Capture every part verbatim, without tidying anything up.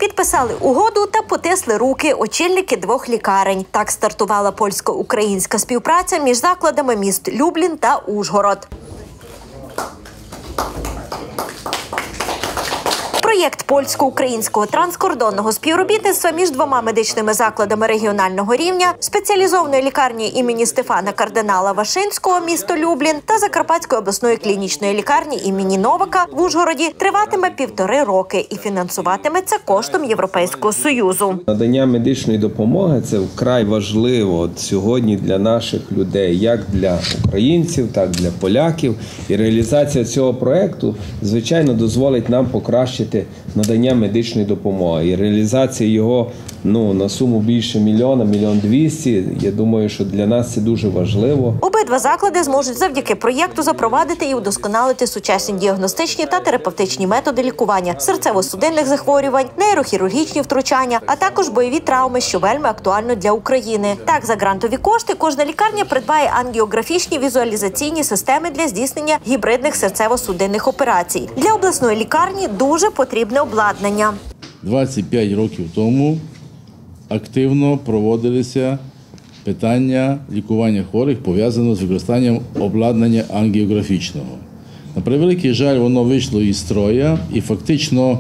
Підписали угоду та потисли руки очільники двох лікарень. Так стартувала польсько-українська співпраця між закладами міст Люблін та Ужгород. Проєкт польсько-українського транскордонного співробітництва між двома медичними закладами регіонального рівня, спеціалізованої лікарні імені Стефана Кардинала Вишинського, місто Люблін, та Закарпатської обласної клінічної лікарні імені Новака в Ужгороді триватиме півтори роки і фінансуватиметься коштом Європейського Союзу. Надання медичної допомоги – це вкрай важливо от сьогодні для наших людей, як для українців, так і для поляків. І реалізація цього проєкту, звичайно, дозволить нам покращити надання медичної допомоги. І реалізація його ну, на суму більше мільйона, мільйон двісті, я думаю, що для нас це дуже важливо. Обидва заклади зможуть завдяки проєкту запровадити і удосконалити сучасні діагностичні та терапевтичні методи лікування серцево-судинних захворювань, нейрохірургічні втручання, а також бойові травми, що вельми актуально для України. Так, за грантові кошти кожна лікарня придбає ангіографічні візуалізаційні системи для здійснення гібридних серцево-судинних операцій. Для обласної лікарні дуже потрібне обладнання. двадцять п'ять років тому активно проводилися питання лікування хворих, пов'язаного з використанням обладнання ангіографічного. На превеликий жаль, воно вийшло із строя і фактично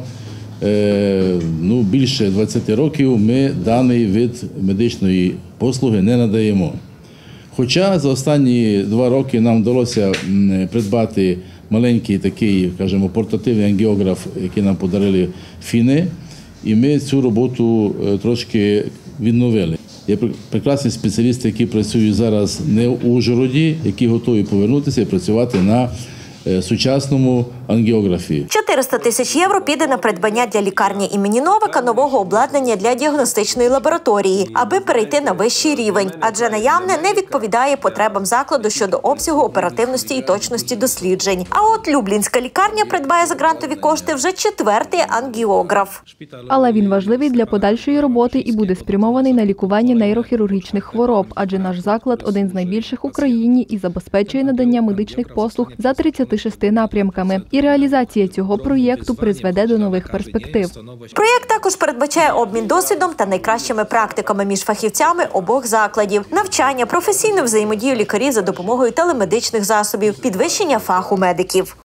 е, ну, більше двадцяти років ми даний вид медичної послуги не надаємо. Хоча за останні два роки нам вдалося придбати маленький такий, кажемо, портативний ангіограф, який нам подарили фіни, і ми цю роботу трошки відновили. Є прекрасні спеціалісти, які працюють зараз не в Ужгороді, які готові повернутися і працювати на сучасному ангіографії. чотириста тисяч євро піде на придбання для лікарні імені Новака нового обладнання для діагностичної лабораторії, аби перейти на вищий рівень, адже наявне не відповідає потребам закладу щодо обсягу, оперативності і точності досліджень. А от Люблінська лікарня придбає за грантові кошти вже четвертий ангіограф. Але він важливий для подальшої роботи і буде спрямований на лікування нейрохірургічних хвороб, адже наш заклад один з найбільших в Україні і забезпечує надання медичних послуг за тридцятьма шістьма напрямками. І реалізація цього проєкту призведе до нових перспектив. Проєкт також передбачає обмін досвідом та найкращими практиками між фахівцями обох закладів, навчання, професійну взаємодію лікарів за допомогою телемедичних засобів, підвищення фаху медиків.